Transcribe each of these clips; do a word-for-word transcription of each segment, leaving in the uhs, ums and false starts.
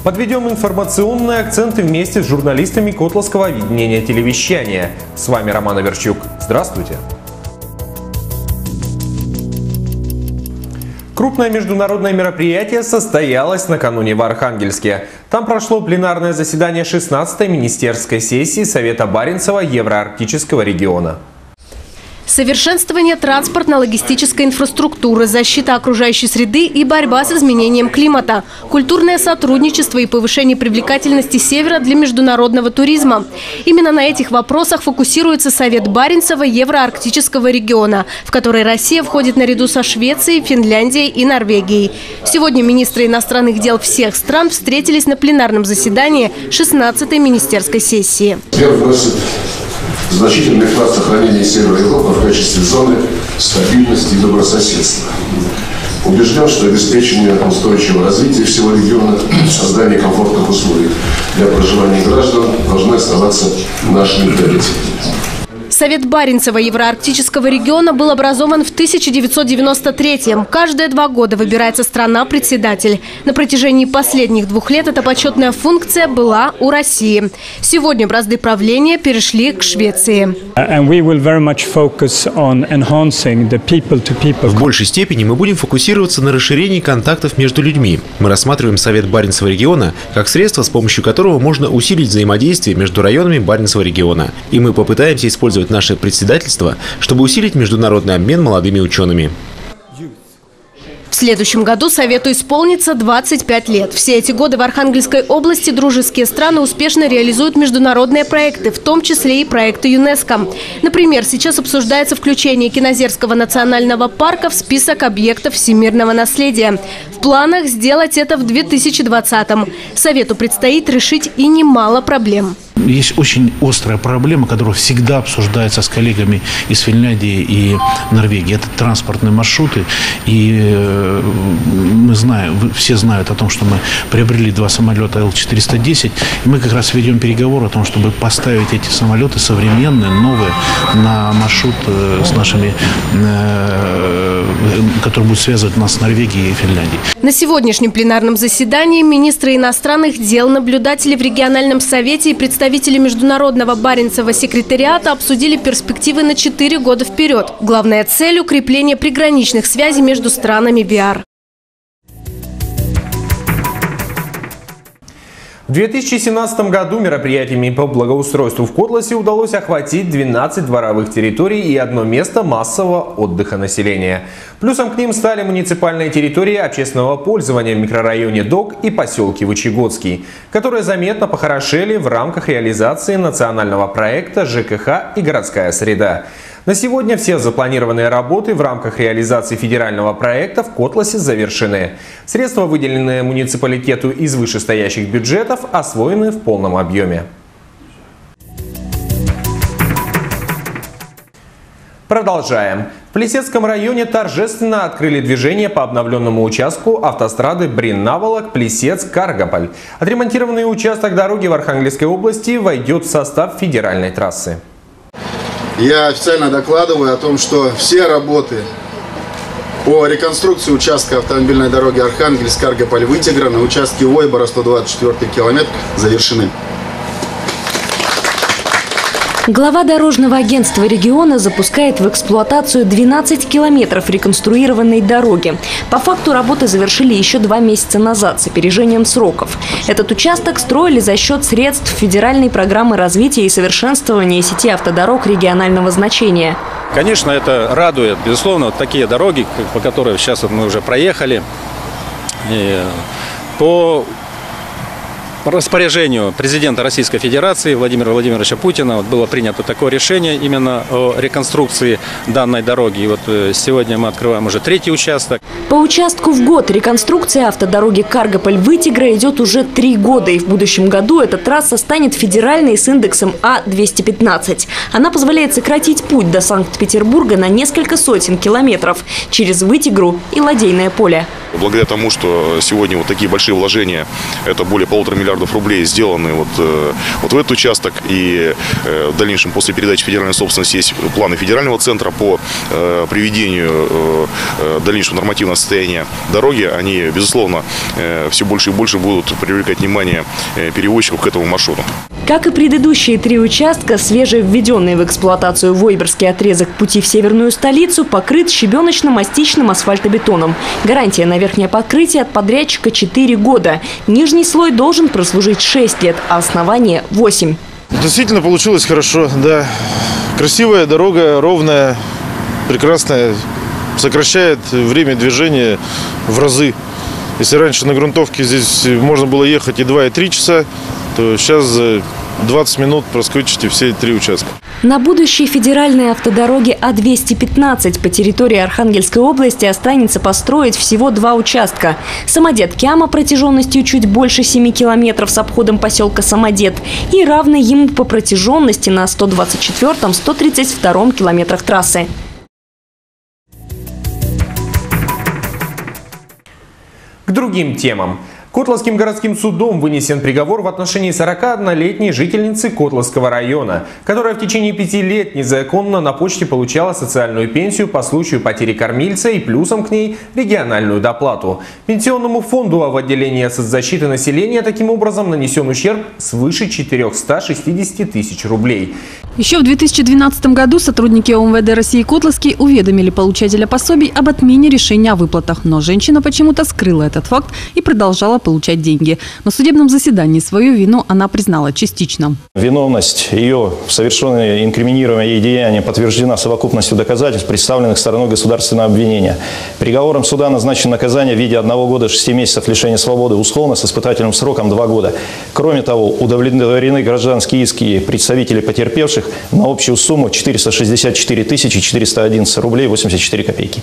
Подведем информационные акценты вместе с журналистами Котласского объединения телевещания. С вами Роман Аверчук. Здравствуйте. Крупное международное мероприятие состоялось накануне в Архангельске. Там прошло пленарное заседание шестнадцатой министерской сессии Совета Баренцева Евроарктического региона. Совершенствование транспортно-логистической инфраструктуры, защита окружающей среды и борьба с изменением климата, культурное сотрудничество и повышение привлекательности Севера для международного туризма. Именно на этих вопросах фокусируется Совет Баренцева Евроарктического региона, в который Россия входит наряду со Швецией, Финляндией и Норвегией. Сегодня министры иностранных дел всех стран встретились на пленарном заседании шестнадцатой министерской сессии. Значительный вклад сохранения Севера Европы в качестве зоны стабильности и добрососедства. Убежден, что обеспечение устойчивого развития всего региона, создание комфортных условий для проживания граждан должны оставаться нашими приоритетами. Совет Баренцева Евроарктического региона был образован в тысяча девятьсот девяносто третьем. Каждые два года выбирается страна-председатель. На протяжении последних двух лет эта почетная функция была у России. Сегодня бразды правления перешли к Швеции. В большей степени мы будем фокусироваться на расширении контактов между людьми. Мы рассматриваем Совет Баренцева региона как средство, с помощью которого можно усилить взаимодействие между районами Баренцева региона. И мы попытаемся использовать наше председательство, чтобы усилить международный обмен молодыми учеными. В следующем году Совету исполнится двадцать пять лет. Все эти годы в Архангельской области дружеские страны успешно реализуют международные проекты, в том числе и проекты ЮНЕСКО. Например, сейчас обсуждается включение Кинозерского национального парка в список объектов всемирного наследия. В планах сделать это в две тысячи двадцатом. Совету предстоит решить и немало проблем. Есть очень острая проблема, которая всегда обсуждается с коллегами из Финляндии и Норвегии. Это транспортные маршруты. И мы знаем, все знают о том, что мы приобрели два самолета Эл четыреста десять. И мы как раз ведем переговоры о том, чтобы поставить эти самолеты современные, новые, на маршрут с нашими, который будет связывать нас с Норвегией и Финляндией. На сегодняшнем пленарном заседании министры иностранных дел, наблюдатели в региональном совете и представители Представители Международного Баренцева секретариата обсудили перспективы на четыре года вперед. Главная цель – укрепление приграничных связей между странами би ар. В две тысячи семнадцатом году мероприятиями по благоустройству в Котласе удалось охватить двенадцать дворовых территорий и одно место массового отдыха населения. Плюсом к ним стали муниципальные территории общественного пользования в микрорайоне Док и поселке Вычегодский, которые заметно похорошели в рамках реализации национального проекта ЖКХ и городская среда. На сегодня все запланированные работы в рамках реализации федерального проекта в Котласе завершены. Средства, выделенные муниципалитету из вышестоящих бюджетов, освоены в полном объеме. Продолжаем. В Плесецком районе торжественно открыли движение по обновленному участку автострады Брин-Наволок, Плесецк-Каргополь. Отремонтированный участок дороги в Архангельской области войдет в состав федеральной трассы. Я официально докладываю о том, что все работы по реконструкции участка автомобильной дороги Архангельск-Каргополь-Вытегра на участке Ойбора сто двадцать четвёртый километр завершены. Глава дорожного агентства региона запускает в эксплуатацию двенадцать километров реконструированной дороги. По факту работы завершили еще два месяца назад с опережением сроков. Этот участок строили за счет средств федеральной программы развития и совершенствования сети автодорог регионального значения. Конечно, это радует. Безусловно, вот такие дороги, по которым сейчас вот мы уже проехали, и по распоряжению президента Российской Федерации Владимира Владимировича Путина вот было принято такое решение именно о реконструкции данной дороги. И вот сегодня мы открываем уже третий участок. По участку в год реконструкция автодороги Каргополь-Вытегра идет уже три года. И в будущем году эта трасса станет федеральной с индексом А двести пятнадцать. Она позволяет сократить путь до Санкт-Петербурга на несколько сотен километров через Вытегру и Ладейное поле. Благодаря тому, что сегодня вот такие большие вложения, это более полутора миллионов миллиардов рублей сделаны вот, вот в этот участок. И в дальнейшем, после передачи федеральной собственности, есть планы федерального центра по приведению дальнейшего нормативного состояния дороги. Они, безусловно, все больше и больше будут привлекать внимание перевозчиков к этому маршруту. Как и предыдущие три участка, свежевведенный в эксплуатацию Войборский отрезок пути в северную столицу покрыт щебеночно-мастичным асфальтобетоном. Гарантия на верхнее покрытие от подрядчика четыре года. Нижний слой должен прослужить шесть лет, а основание – восемь. Действительно получилось хорошо, да. Красивая дорога, ровная, прекрасная, сокращает время движения в разы. Если раньше на грунтовке здесь можно было ехать и два, и три часа, то сейчас за двадцать минут проскочите все три участка. На будущей федеральной автодороге А двести пятнадцать по территории Архангельской области останется построить всего два участка. Самодед Кяма протяженностью чуть больше семи километров с обходом поселка Самодед и равный ему по протяженности на сто двадцать четвёртом — сто тридцать втором километрах трассы. К другим темам. Котловским городским судом вынесен приговор в отношении сорокаоднолетней жительницы Котловского района, которая в течение пяти лет незаконно на почте получала социальную пенсию по случаю потери кормильца и плюсом к ней региональную доплату. Пенсионному фонду в отделении соцзащиты населения таким образом нанесен ущерб свыше четырёхсот шестидесяти тысяч рублей. Еще в две тысячи двенадцатом году сотрудники ОМВД России Котловский уведомили получателя пособий об отмене решения о выплатах. Но женщина почему-то скрыла этот факт и продолжала получать деньги. На судебном заседании свою вину она признала частично. Виновность ее в совершенной инкриминируемое ей деяние подтверждена совокупностью доказательств, представленных стороной государственного обвинения. Приговором суда назначено наказание в виде одного года шести месяцев лишения свободы условно с испытательным сроком два года. Кроме того, удовлетворены гражданские иски представителей потерпевших на общую сумму четыреста шестьдесят четыре тысячи четыреста одиннадцать рублей восемьдесят четыре копейки.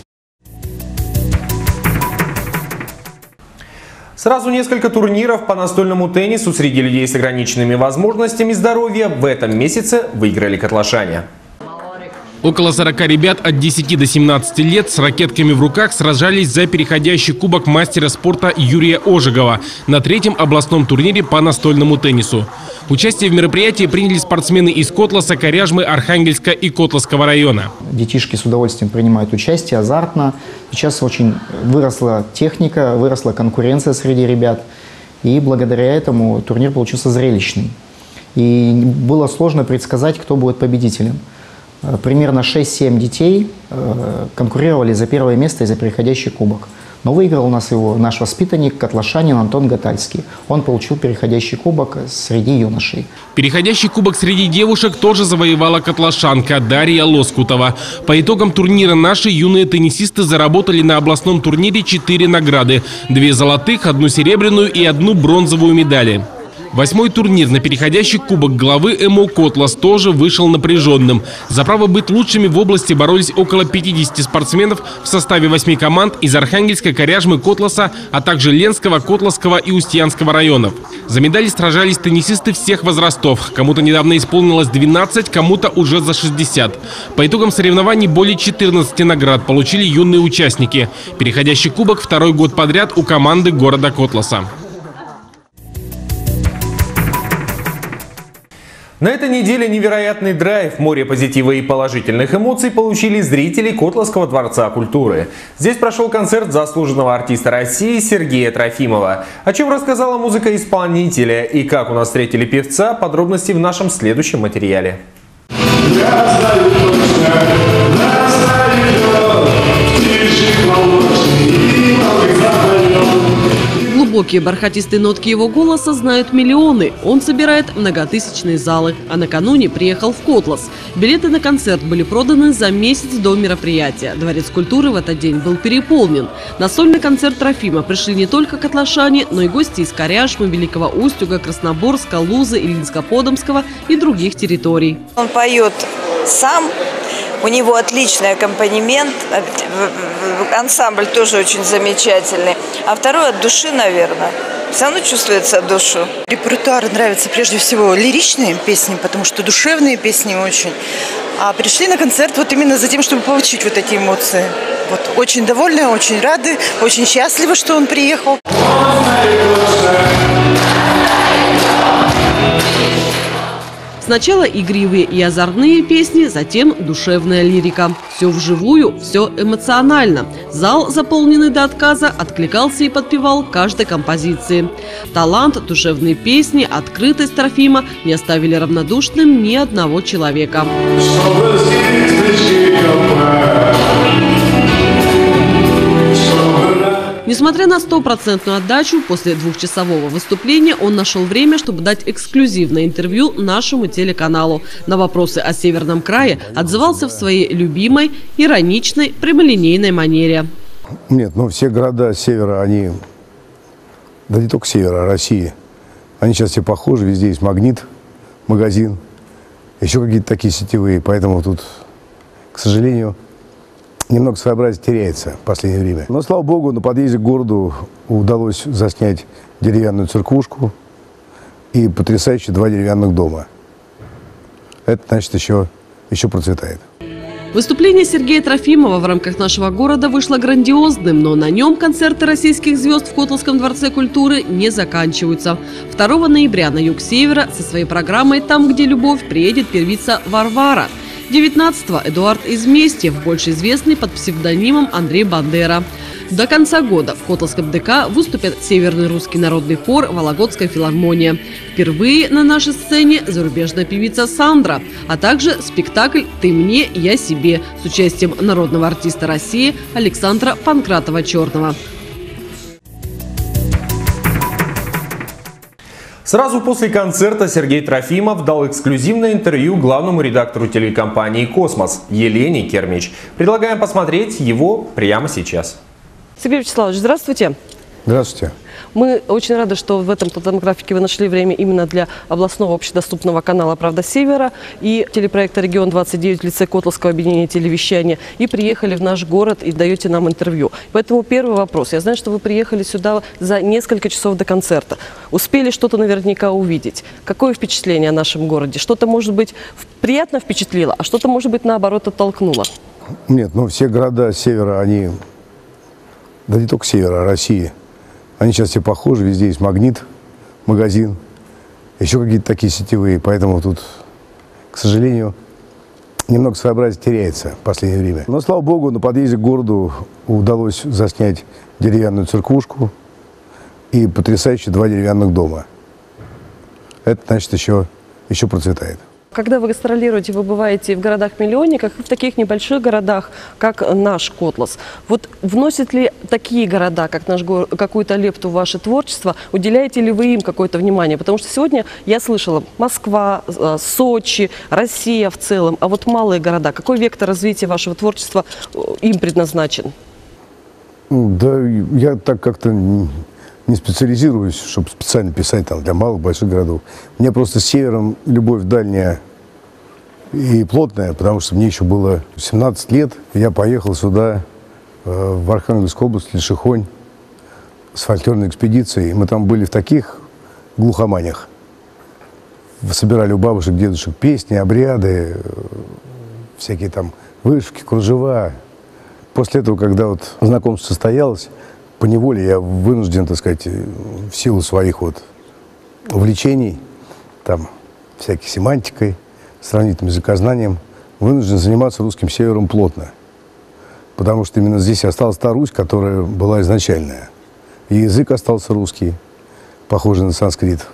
Сразу несколько турниров по настольному теннису среди людей с ограниченными возможностями здоровья в этом месяце выиграли котлашане. Около сорока ребят от десяти до семнадцати лет с ракетками в руках сражались за переходящий кубок мастера спорта Юрия Ожегова на третьем областном турнире по настольному теннису. Участие в мероприятии приняли спортсмены из Котласа, Коряжмы, Архангельска и Котласского района. Детишки с удовольствием принимают участие, азартно. Сейчас очень выросла техника, выросла конкуренция среди ребят. И благодаря этому турнир получился зрелищный. И было сложно предсказать, кто будет победителем. Примерно шесть-семь детей конкурировали за первое место и за переходящий кубок. Но выиграл у нас его наш воспитанник, котлашанин Антон Гатальский. Он получил переходящий кубок среди юношей. Переходящий кубок среди девушек тоже завоевала котлашанка Дарья Лоскутова. По итогам турнира наши юные теннисисты заработали на областном турнире четыре награды. Две золотых, одну серебряную и одну бронзовую медали. Восьмой турнир на переходящий кубок главы ЭМО «Котлас» тоже вышел напряженным. За право быть лучшими в области боролись около пятидесяти спортсменов в составе восьми команд из Архангельска, Коряжмы, Котласа, а также Ленского, Котласского и Устьянского районов. За медали сражались теннисисты всех возрастов. Кому-то недавно исполнилось двенадцать, кому-то уже за шестьдесят. По итогам соревнований более четырнадцати наград получили юные участники. Переходящий кубок второй год подряд у команды города Котласа. На этой неделе невероятный драйв, море позитива и положительных эмоций получили зрители Котласского дворца культуры. Здесь прошел концерт заслуженного артиста России Сергея Трофимова. О чем рассказала музыка исполнителя и как у нас встретили певца, подробности в нашем следующем материале. Глубокие бархатистые нотки его голоса знают миллионы. Он собирает многотысячные залы. А накануне приехал в Котлас. Билеты на концерт были проданы за месяц до мероприятия. Дворец культуры в этот день был переполнен. На сольный концерт Трофима пришли не только котлашане, но и гости из Коряжмы, Великого Устюга, Красноборска, Лузы, Ильинска-Подомского и других территорий. Он поет сам. У него отличный аккомпанемент, ансамбль тоже очень замечательный. А второй от души, наверное. Все равно чувствуется от души. Репертуар нравится прежде всего лиричные песни, потому что душевные песни очень. А пришли на концерт вот именно за тем, чтобы получить вот эти эмоции. Вот очень довольны, очень рады, очень счастливы, что он приехал. Сначала игривые и озорные песни, затем душевная лирика. Все вживую, все эмоционально. Зал, заполненный до отказа, откликался и подпевал каждой композиции. Талант, душевные песни, открытость Трофима не оставили равнодушным ни одного человека. Несмотря на стопроцентную отдачу, после двухчасового выступления он нашел время, чтобы дать эксклюзивное интервью нашему телеканалу. На вопросы о Северном крае отзывался в своей любимой, ироничной, прямолинейной манере. Нет, ну все города севера, они, да не только севера, а России, они сейчас все похожи, везде есть Магнит, магазин, еще какие-то такие сетевые, поэтому тут, к сожалению, немного своеобразие теряется в последнее время. Но, слава богу, на подъезде к городу удалось заснять деревянную церквушку и потрясающие два деревянных дома. Это, значит, еще, еще процветает. Выступление Сергея Трофимова в рамках нашего города вышло грандиозным, но на нем концерты российских звезд в Котловском дворце культуры не заканчиваются. второго ноября на юг севера со своей программой «Там, где любовь» приедет певица Варвара. девятнадцатого Эдуард Изместьев, больше известный под псевдонимом Андрей Бандера. До конца года в Котловском ДК выступят Северный русский народный хор, Вологодская филармония. Впервые на нашей сцене зарубежная певица Сандра, а также спектакль «Ты мне, я себе» с участием народного артиста России Александра Панкратова-Черного. Сразу после концерта Сергей Трофимов дал эксклюзивное интервью главному редактору телекомпании «Космос» Елене Кермич. Предлагаем посмотреть его прямо сейчас. Сергей Вячеславович, здравствуйте. Здравствуйте. Мы очень рады, что в этом фотографике вы нашли время именно для областного общедоступного канала «Правда Севера» и телепроекта «Регион двадцать девять» в лице Котловского объединения телевещания. И приехали в наш город и даете нам интервью. Поэтому первый вопрос. Я знаю, что вы приехали сюда за несколько часов до концерта. Успели что-то наверняка увидеть. Какое впечатление о нашем городе? Что-то, может быть, приятно впечатлило, а что-то, может быть, наоборот, оттолкнуло? Нет, ну все города севера, они, да не только севера, а России, они сейчас все похожи, везде есть Магнит, магазин, еще какие-то такие сетевые, поэтому тут, к сожалению, немного своеобразие теряется в последнее время. Но, слава богу, на подъезде к городу удалось заснять деревянную церквушку и потрясающие два деревянных дома. Это, значит, еще, еще процветает. Когда вы гастролируете, вы бываете в городах-миллионниках и в таких небольших городах, как наш Котлас. Вот вносят ли такие города, как наш город, какую-то лепту в ваше творчество? Уделяете ли вы им какое-то внимание? Потому что сегодня я слышала Москва, Сочи, Россия в целом, а вот малые города. Какой вектор развития вашего творчества им предназначен? Да, я так как-то не специализируюсь, чтобы специально писать там для малых, больших городов. Мне просто с севером любовь дальняя и плотная, потому что мне еще было семнадцать лет. Я поехал сюда, в Архангельскую область, Лешихонь, с фольклорной экспедицией. Мы там были в таких глухоманях. Собирали у бабушек, дедушек песни, обряды, всякие там вышивки, кружева. После этого, когда вот знакомство состоялось, поневоле я вынужден, так сказать, в силу своих вот увлечений, там, всякой семантикой, сравнительным языкознанием, вынужден заниматься русским севером плотно. Потому что именно здесь осталась та Русь, которая была изначальная. И язык остался русский, похожий на санскрит.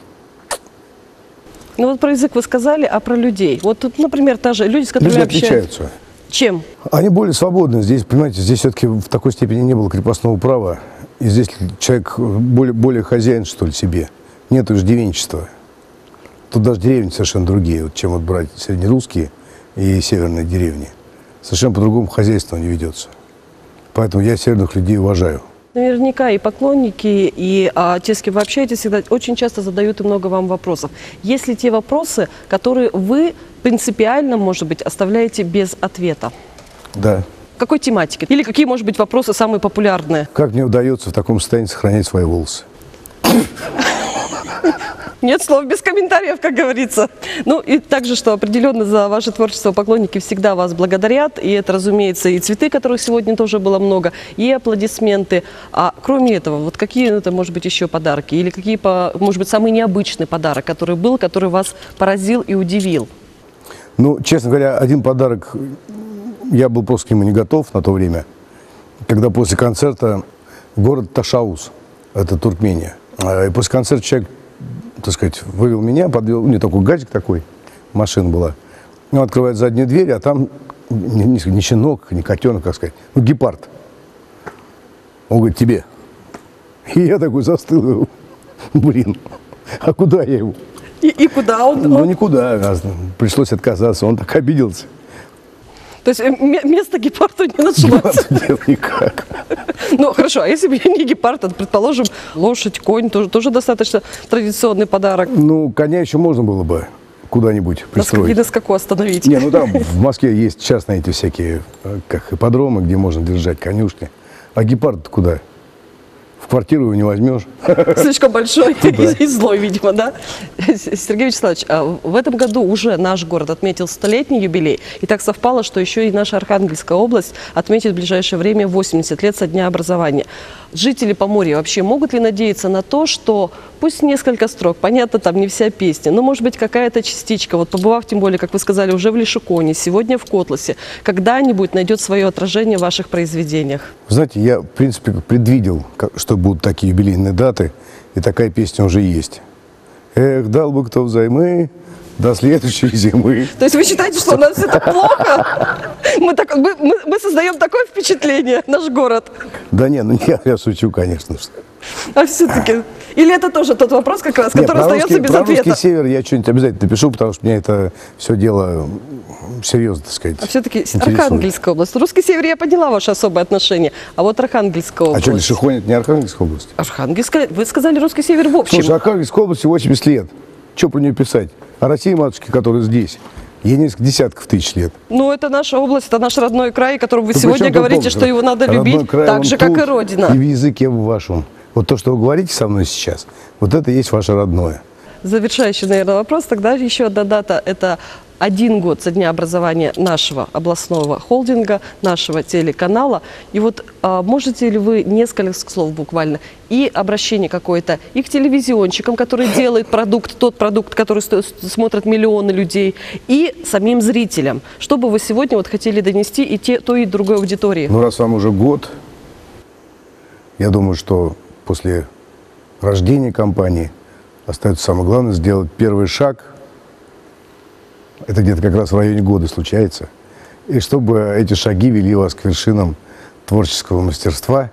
Ну вот про язык вы сказали, а про людей? Вот тут, например, та же люди, с которыми Люди общаются. отличаются. Чем? Они более свободны. Здесь, понимаете, здесь все-таки в такой степени не было крепостного права. И здесь человек более, более хозяин, что ли, себе. Нет иждивенчества. Тут даже деревни совершенно другие, вот, чем вот брать среднерусские и северные деревни. Совершенно по-другому хозяйство не ведется. Поэтому я северных людей уважаю. Наверняка и поклонники, и а, те, с кем вы общаетесь, всегда очень часто задают и много вам вопросов. Есть ли те вопросы, которые вы принципиально, может быть, оставляете без ответа? Да. Какой тематики? Или какие, может быть, вопросы самые популярные? Как мне удается в таком состоянии сохранять свои волосы? Нет слов без комментариев, как говорится. Ну и также, что определенно за ваше творчество поклонники всегда вас благодарят. И это, разумеется, и цветы, которых сегодня тоже было много, и аплодисменты. А кроме этого, вот какие это, может быть, еще подарки? Или какие, может быть, самый необычный подарок, который был, который вас поразил и удивил? Ну, честно говоря, один подарок, я был просто к нему не готов на то время, когда после концерта город Ташауз, это Туркмения, и после концерта человек, так сказать, вывел меня, подвел, не такой гаджик такой, машина была. Он открывает заднюю дверь, а там не, не, не щенок, не котенок, как сказать, ну, гепард. Он говорит, тебе. И я такой застыл, блин, а куда я его? И, и куда он? Ну, никуда, пришлось отказаться, он так обиделся. То есть место гепарду не нашлось? Нет, никак. Ну, хорошо, а если бы не гепард, то, предположим, лошадь, конь, тоже, тоже достаточно традиционный подарок. Ну, коня еще можно было бы куда-нибудь пристроить. На скаку остановить. Не, ну там в Москве есть частные эти всякие, как ипподромы, где можно держать конюшни. А гепард куда? В квартиру его не возьмешь. Слишком большой и злой, видимо, да? Сергей Вячеславович, в этом году уже наш город отметил столетний юбилей. И так совпало, что еще и наша Архангельская область отметит в ближайшее время восемьдесят лет со дня образования. Жители Поморья вообще могут ли надеяться на то, что пусть несколько строк, понятно, там не вся песня, но может быть какая-то частичка, вот побывав, тем более, как вы сказали, уже в Лишиконе, сегодня в Котласе, когда-нибудь найдет свое отражение в ваших произведениях? Знаете, я, в принципе, предвидел, что будут такие юбилейные даты, и такая песня уже есть. Эх, дал бы кто взаймы до следующей зимы. То есть вы считаете, что у нас это плохо? Мы, так, мы, мы, мы создаем такое впечатление, наш город. Да не, ну я, я шучу, конечно. А все-таки... Или это тоже тот вопрос, как раз, который Нет, остается русский, без про ответа? Русский север я что-нибудь обязательно напишу, потому что меня это все дело серьезно, так сказать, А все-таки Архангельская область. Русский север, я поняла ваше особое отношение. А вот Архангельская область. А что, Лишихон это не Архангельская область? Архангельская, вы сказали русский север в общем. Слушай, Архангельской области восемьдесят лет. Что про нее писать? А Россия, матушки, которая здесь, ей несколько десятков тысяч лет. Ну, это наша область, это наш родной край, которым вы да сегодня говорите, что его надо любить край, так же, как и Родина. И в языке вашем. Вот то, что вы говорите со мной сейчас, вот это и есть ваше родное. Завершающий, наверное, вопрос. Тогда еще одна дата. Это один год со дня образования нашего областного холдинга, нашего телеканала. И вот а, можете ли вы несколько слов буквально и обращение какое-то и к телевизионщикам, которые делают продукт, тот продукт, который смотрят миллионы людей, и самим зрителям. Что бы вы сегодня вот хотели донести и те, той, и другой аудитории? Ну, раз вам уже год, я думаю, что после рождения компании остается самое главное сделать первый шаг. Это где-то как раз в районе года случается. И чтобы эти шаги вели вас к вершинам творческого мастерства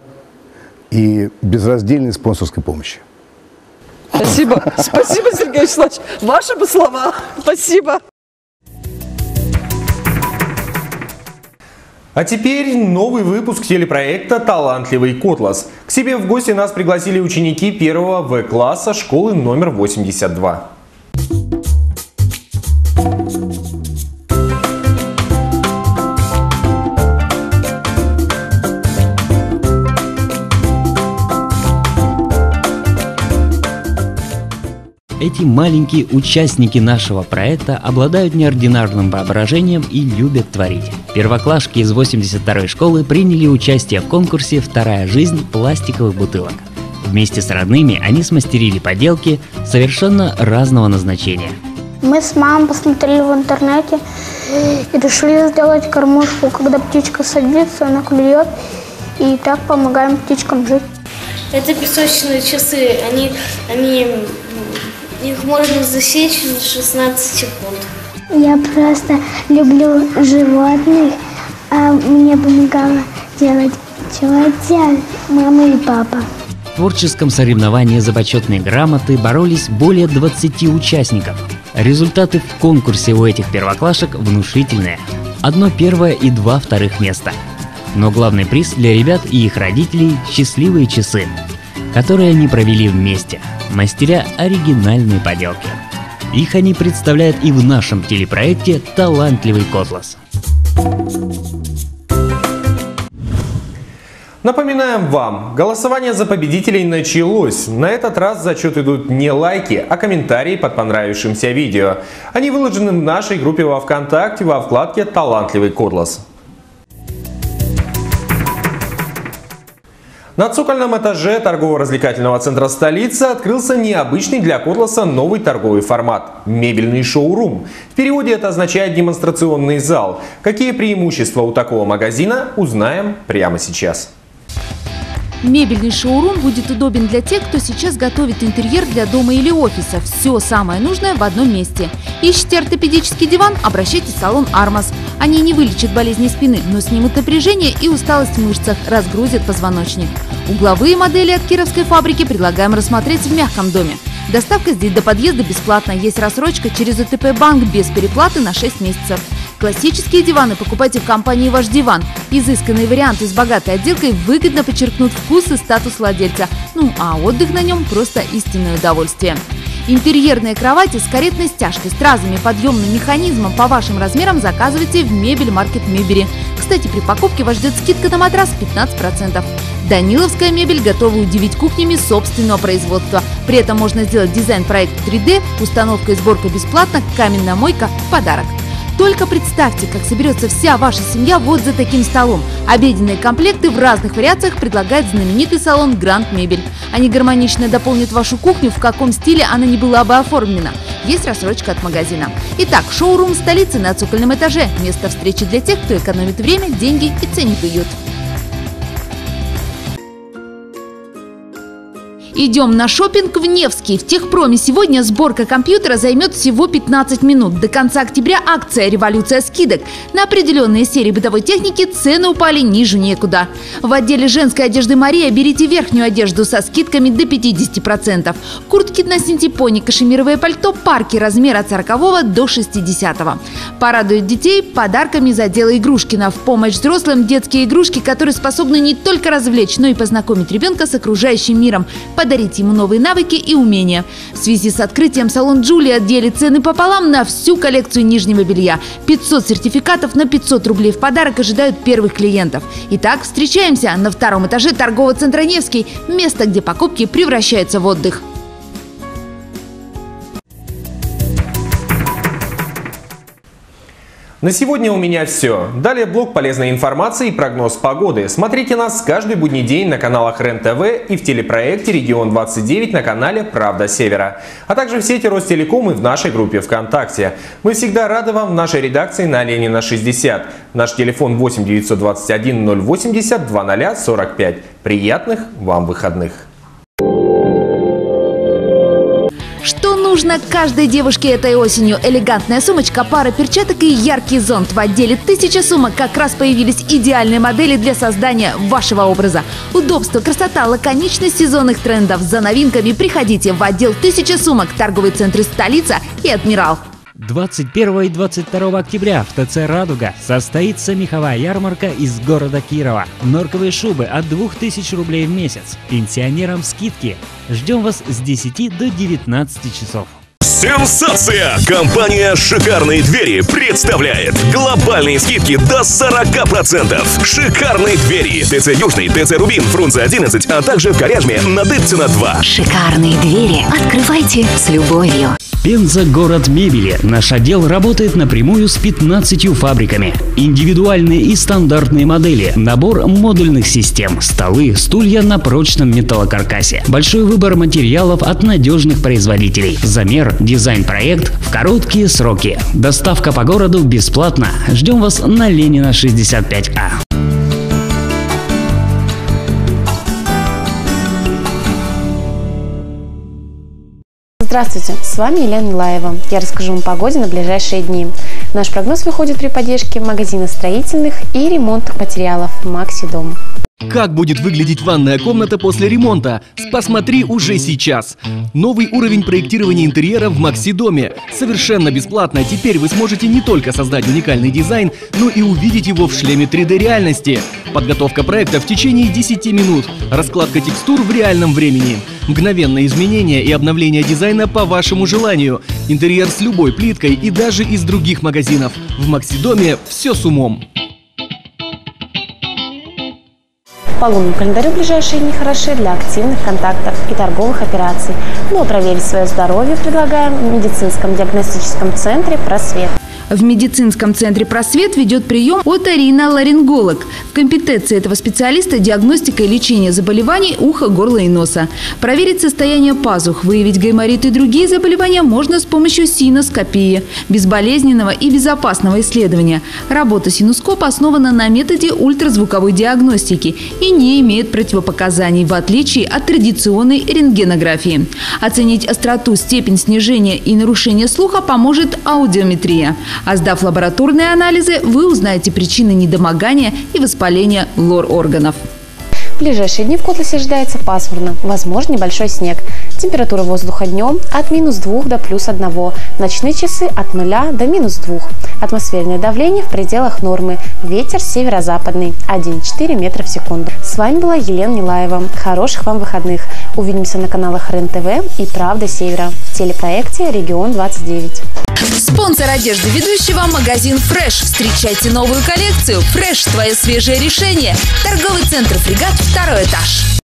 и безраздельной спонсорской помощи. Спасибо. Спасибо, Сергей Вячеславович. Ваши бы слова. Спасибо. А теперь новый выпуск телепроекта «Талантливый Котлас». К себе в гости нас пригласили ученики первого В-класса школы номер восемьдесят два. Эти маленькие участники нашего проекта обладают неординарным воображением и любят творить. Первоклашки из восемьдесят второй школы приняли участие в конкурсе «Вторая жизнь пластиковых бутылок». Вместе с родными они смастерили поделки совершенно разного назначения. Мы с мамой посмотрели в интернете и решили сделать кормушку. Когда птичка садится, она клюет, и так помогаем птичкам жить. Это песочные часы, они, они, их можно засечь за шестнадцать секунд. Я просто люблю животных, а мне помогала делать челотя мама и папа. В творческом соревновании за почетные грамоты боролись более двадцати участников. Результаты в конкурсе у этих первоклашек внушительные. Одно первое и два вторых места. Но главный приз для ребят и их родителей – счастливые часы, которые они провели вместе, мастеря оригинальные поделки. Их они представляют и в нашем телепроекте «Талантливый Котлас». Напоминаем вам, голосование за победителей началось. На этот раз в зачет идут не лайки, а комментарии под понравившимся видео. Они выложены в нашей группе во ВКонтакте во вкладке «Талантливый Котлас». На цокольном этаже торгово-развлекательного центра столицы открылся необычный для Котласа новый торговый формат – мебельный шоурум. В переводе это означает демонстрационный зал. Какие преимущества у такого магазина, узнаем прямо сейчас. Мебельный шоурум будет удобен для тех, кто сейчас готовит интерьер для дома или офиса. Все самое нужное в одном месте. Ищете ортопедический диван? Обращайтесь в салон «Армас». Они не вылечат болезни спины, но снимут напряжение и усталость в мышцах, разгрузят позвоночник. Угловые модели от Кировской фабрики предлагаем рассмотреть в мягком доме. Доставка здесь до подъезда бесплатна, есть рассрочка через ОТП-банк без переплаты на шесть месяцев. Классические диваны покупайте в компании «Ваш диван». Изысканные варианты с богатой отделкой выгодно подчеркнут вкус и статус владельца. Ну а отдых на нем просто истинное удовольствие. Интерьерные кровати с каретной стяжкой, стразами, подъемным механизмом по вашим размерам заказывайте в Мебель Маркет Мебери. Кстати, при покупке вас ждет скидка на матрас пятнадцать процентов. Даниловская мебель готова удивить кухнями собственного производства. При этом можно сделать дизайн-проект три дэ, установка и сборка бесплатно, каменная мойка в подарок. Только представьте, как соберется вся ваша семья вот за таким столом. Обеденные комплекты в разных вариациях предлагает знаменитый салон «Гранд Мебель». Они гармонично дополнят вашу кухню, в каком стиле она не была бы оформлена. Есть рассрочка от магазина. Итак, шоурум столицы на цокольном этаже. Место встречи для тех, кто экономит время, деньги и ценит уют. Идем на шопинг в Невский. В Техпроме сегодня сборка компьютера займет всего пятнадцать минут. До конца октября акция «Революция скидок». На определенные серии бытовой техники цены упали ниже некуда. В отделе женской одежды «Мария» берите верхнюю одежду со скидками до пятидесяти процентов. Куртки на синтепоне, кашемировое пальто, парки размера от сорокового до шестидесятого. Порадует детей подарками из отдела Игрушкина. В помощь взрослым детские игрушки, которые способны не только развлечь, но и познакомить ребенка с окружающим миром. Подарить ему новые навыки и умения. В связи с открытием салон «Джулия» делит цены пополам на всю коллекцию нижнего белья. пятьсот сертификатов на пятьсот рублей в подарок ожидают первых клиентов. Итак, встречаемся на втором этаже торгового центра «Невский». Место, где покупки превращаются в отдых. На сегодня у меня все. Далее блок полезной информации и прогноз погоды. Смотрите нас каждый будний день на каналах РЕН-ТВ и в телепроекте «Регион двадцать девять» на канале «Правда Севера», а также в сети Ростелеком и в нашей группе ВКонтакте. Мы всегда рады вам в нашей редакции на Ленина шестьдесят. Наш телефон восемь девятьсот двадцать один ноль восемьдесят два ноль сорок пять. Приятных вам выходных! Что нужно каждой девушке этой осенью? Элегантная сумочка, пара перчаток и яркий зонт. В отделе «Тысяча сумок» как раз появились идеальные модели для создания вашего образа. Удобство, красота, лаконичность сезонных трендов. За новинками приходите в отдел «Тысяча сумок», торговые центры «Столица» и «Адмирал». двадцать первого и двадцать второго октября в ТЦ «Радуга» состоится меховая ярмарка из города Кирова. Норковые шубы от двух тысяч рублей в месяц. Пенсионерам скидки. Ждем вас с десяти до девятнадцати часов. Сенсация! Компания «Шикарные двери» представляет глобальные скидки до сорока процентов. Шикарные двери. ТЦ Южный, ТЦ Рубин, Фрунзе одиннадцать, а также в Коряжме на Дыбцина два. Шикарные двери. Открывайте с любовью. Пенза – город мебели. Наш отдел работает напрямую с пятнадцатью фабриками. Индивидуальные и стандартные модели. Набор модульных систем. Столы, стулья на прочном металлокаркасе. Большой выбор материалов от надежных производителей. Замер, дизайн-проект в короткие сроки. Доставка по городу бесплатно. Ждем вас на Ленина шестьдесят пять А. Здравствуйте, с вами Елена Лаева. Я расскажу вам о погоде на ближайшие дни. Наш прогноз выходит при поддержке магазина строительных и ремонтных материалов «Макси Дом». Как будет выглядеть ванная комната после ремонта? Посмотри уже сейчас! Новый уровень проектирования интерьера в Макси-доме. Совершенно бесплатно теперь вы сможете не только создать уникальный дизайн, но и увидеть его в шлеме три дэ реальности. Подготовка проекта в течение десяти минут. Раскладка текстур в реальном времени. Мгновенное изменение и обновление дизайна по вашему желанию. Интерьер с любой плиткой и даже из других магазинов. В Макси-доме все с умом. По лунному календарю ближайшие дни хороши для активных контактов и торговых операций. Но проверить свое здоровье предлагаем в медицинском диагностическом центре «Просвет». В медицинском центре «Просвет» ведет прием оториноларинголог. В компетенции этого специалиста диагностика и лечение заболеваний уха, горла и носа. Проверить состояние пазух, выявить гайморит и другие заболевания можно с помощью синоскопии, безболезненного и безопасного исследования. Работа синоскопа основана на методе ультразвуковой диагностики и не имеет противопоказаний, в отличие от традиционной рентгенографии. Оценить остроту, степень снижения и нарушения слуха поможет аудиометрия. А сдав лабораторные анализы, вы узнаете причины недомогания и воспаления лор-органов. В ближайшие дни в Котласе ожидается пасмурно, возможен небольшой снег. Температура воздуха днем от минус двух до плюс одного, ночные часы от нуля до минус двух. Атмосферное давление в пределах нормы, ветер северо-западный один и четыре метра в секунду. С вами была Елена Нилаева. Хороших вам выходных. Увидимся на каналах РЕН-ТВ и «Правда Севера» в телепроекте «Регион двадцать девять». Спонсор одежды ведущего – магазин «Фреш». Встречайте новую коллекцию. «Фреш» – твое свежее решение. Торговый центр «Фрегат», второй этаж.